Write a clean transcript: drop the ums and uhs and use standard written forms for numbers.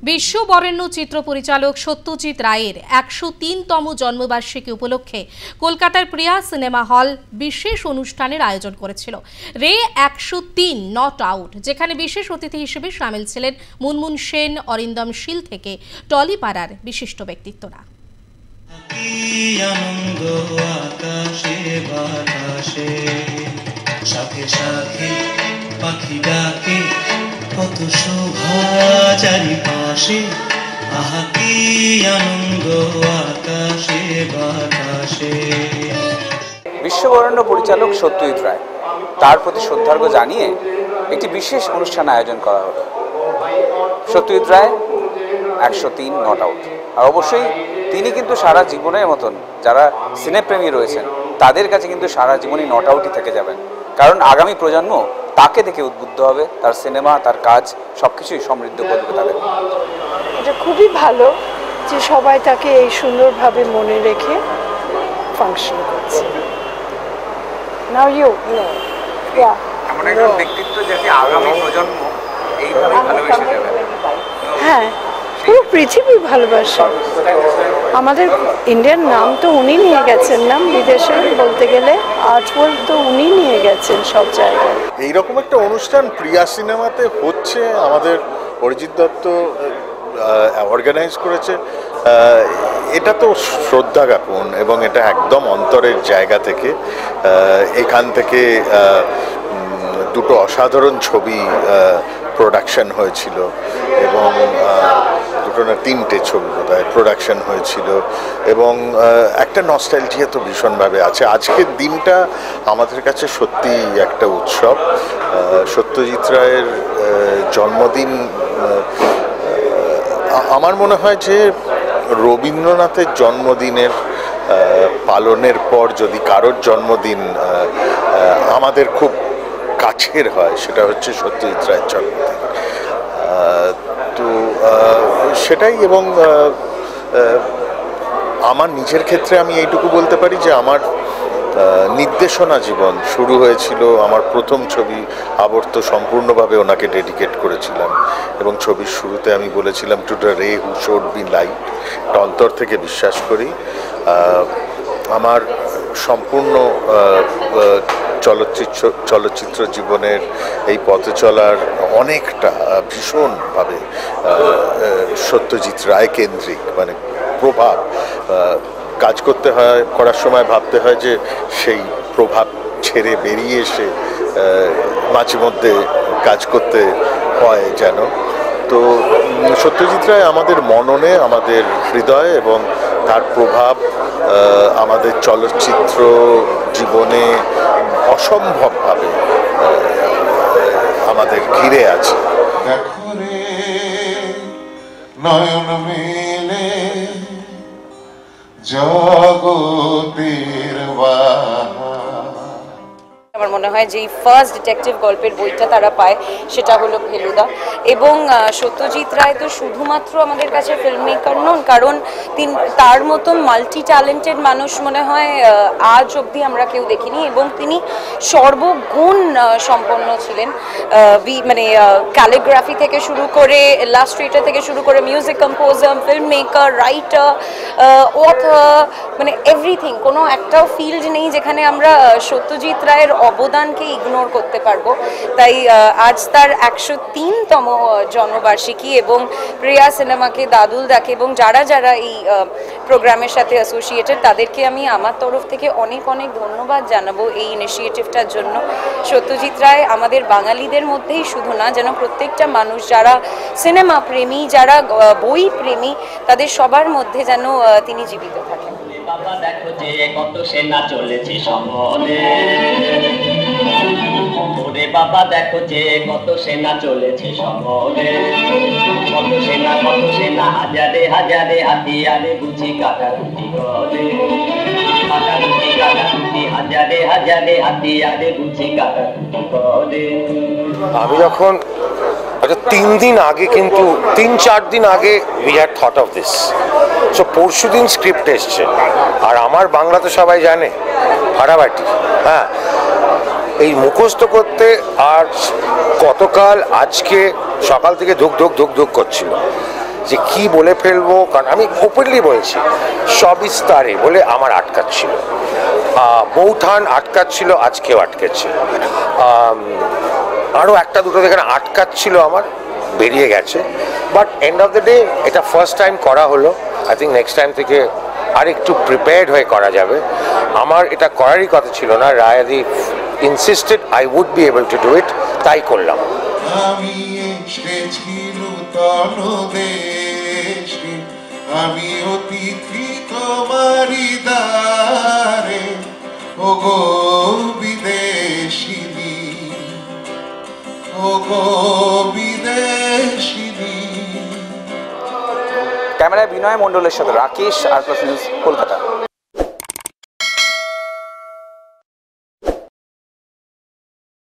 বিশ্ববরেণ্য চিত্র পরিচালক সত্যজিৎ রায়ের ১০৩তম জন্মবার্ষিকী উপলক্ষে কলকাতার প্রিয়া সিনেমা হল বিশেষ অনুষ্ঠানের আয়োজন করেছিল। রে ১০৩ নট আউট, যেখানে বিশেষ অতিথি হিসেবে সামিল ছিলেন মুনমুন সেন, অরিন্দম শীল থেকে টলিপাড়ার বিশিষ্ট ব্যক্তিত্বরা। কত শোভা চারিপাশে, আহা কি আনন্দ আকাশে বাতাসে। বিশ্ববরেণ্য পরিচালক সত্যজিৎ রায়, তার প্রতি শ্রদ্ধার্ঘ জানিয়ে একটি বিশেষ অনুষ্ঠান আয়োজন করা হলো। Satyajit Ray ১০৩ not out. আর অবশ্যই তিনি কিন্তু সারা জীবনের মতন যারা সিনেপ্রেমী রয়েছেন তাদের কাছে কিন্তু সারা জীবনই নট আউটই থেকে যাবেন, কারণ আগামী প্রজন্ম তাকে দেখে উদ্বুদ্ধ হবে, তার সিনেমা, তার কাজ সবকিছুই সমৃদ্ধ করবে তাদের। এটা খুবই ভালো যে সবাই তাকে এই সুন্দরভাবে মনে রেখে ফাংশন করছে। নাও ইউ এমন একজন ব্যক্তিত্ব যাকে আগামী প্রজন্ম এইভাবে ভালোবেসে যাবে। হ্যাঁ, পুরো পৃথিবী ভালোবাসে। আমাদের ইন্ডিয়ার নাম তো উনি নিয়ে গেছেন, নাম বিদেশে বলতে গেলে আর্ট ওয়ার্ল্ড তো উনি নিয়ে গেছেন সব জায়গায়। এইরকম একটা অনুষ্ঠান প্রিয়া সিনেমাতে হচ্ছে, আমাদের অরিজিৎ দত্ত অর্গানাইজ করেছে। এটা তো শ্রদ্ধা জ্ঞাপন এবং এটা একদম অন্তরের জায়গা থেকে। এখান থেকে দুটো অসাধারণ ছবি প্রোডাকশন হয়েছিল এবং দুটো না তিনটে ছবি বোধহয় প্রোডাকশন হয়েছিল এবং একটা নস্টালজিয়া তো ভীষণভাবে আছে। আজকের দিনটা আমাদের কাছে সত্যি একটা উৎসব। সত্যজিৎ রায়ের জন্মদিন, আমার মনে হয় যে রবীন্দ্রনাথের জন্মদিনের পালনের পর যদি কারোর জন্মদিন আমাদের খুব কাছের হয়, সেটা হচ্ছে সত্যজিৎ রায়ের জন্মদিন। তো সেটাই। এবং আমার নিজের ক্ষেত্রে আমি এইটুকু বলতে পারি যে আমার নির্দেশনা জীবন শুরু হয়েছিল, আমার প্রথম ছবি আবর্ত সম্পূর্ণভাবে ওনাকে ডেডিকেট করেছিলাম এবং ছবির শুরুতে আমি বলেছিলাম টু দ্য রে হু শোড বি লাইট। এটা অন্তর থেকে বিশ্বাস করি। আমার সম্পূর্ণ চলচ্চিত্র জীবনের এই পথে চলার অনেকটা ভীষণভাবে সত্যজিৎ রায় কেন্দ্রিক, মানে প্রভাব। কাজ করতে হয়, করার সময় ভাবতে হয় যে সেই প্রভাব ছেড়ে বেরিয়ে এসে মাঝে মধ্যে কাজ করতে হয় যেন। তো সত্যজিৎ রায় আমাদের মননে, আমাদের হৃদয়ে এবং তার প্রভাব আমাদের চলচ্চিত্র জীবনে অসম্ভবভাবে আমাদের ঘিরে আছে। দেখো রে নয়ন মেলে জগতের আমার মনে হয় যে ফার্স্ট ডিটেকটিভ গল্পের বইটা তারা পায় সেটা হলো ফেলুদা। এবং সত্যজিৎ রায় তো শুধুমাত্র আমাদের কাছে ফিল্ম মেকার নন, কারণ তার মতন মাল্টি ট্যালেন্টেড মানুষ মনে হয় আজ অবধি আমরা কেউ দেখিনি। এবং তিনি সর্বগুণ সম্পন্ন ছিলেন, মানে ক্যালিগ্রাফি থেকে শুরু করে, ইলাস্ট্রেটর থেকে শুরু করে, music composer, film maker, writer, author, মানে এভরিথিং। কোনো একটাও ফিল্ড নেই যেখানে আমরা সত্যজিৎ রায়ের অবদানকে ইগনোর করতে পারবো। তাই আজ তার ১০৩তম জন্মবার্ষিকী এবং প্রিয়া সিনেমাকে, দাদুল দাকে এবং যারা যারা এই প্রোগ্রামের সাথে অ্যাসোসিয়েটেড তাদেরকে আমি আমার তরফ থেকে অনেক অনেক ধন্যবাদ জানাবো এই ইনিশিয়েটিভটার জন্য। সত্যজিৎ রায় আমাদের বাঙালিদের মধ্যেই শুধু না, যেন প্রত্যেকটা মানুষ যারা সিনেমা প্রেমী, যারা বই প্রেমী, তাদের সবার মধ্যে যেন তিনি জীবিত থাকেন। বাবা দেখো যে কত সেনা চলেছে সমরে, ওরে বাবা দেখো যে কত সেনা চলেছে সমরে, কত সেনা হাজারে হাজারে হাতিয়ারে বুঝি কাটাকুটি করে, কাটাকুটি হাজারে হাজারে হাতিয়ারে বুঝি কাটাকুটি করে। আমি যখন 3 দিন আগে, কিন্তু 3-4 দিন আগে we had thought of this. So পরশু দিন স্ক্রিপ্ট এসছে, আর আমার বাংলা তো সবাই জানে ফাটাফাটি। হ্যাঁ, এই মুখস্থ করতে আর গতকাল আজকে সকাল থেকে ধুক ধুক ধুক ধুক করছিল। যে কি বলে ফেলবো, কারণ আমি ওপেনলি বলছি সবিস্তারে বলে আমার আটকাচ্ছিল, বৌঠান আটকাচ্ছিল, আজকেও আটকেছে, আরও একটা দুটো যেখানে আটকাচ্ছিল আমার বেরিয়ে গেছে। But end of the day এটা ফার্স্ট টাইম করা হলো। আই থিঙ্ক নেক্সট টাইম থেকে আর একটু প্রিপেয়ার্ড হয়ে করা যাবে। আমার এটা করারই কথা ছিল না, রায়াদি insisted I would be able to do it, তাই করলাম। আমি এসেছি নূতন দেশে, আমি অতিথি তোমারি দ্বারে, ওগো বিদেশিনী, ওগো বিদেশিনী। ক্যামেরায় বিনয় মণ্ডলের সাথে Rakesh, R plus news, Kolkata.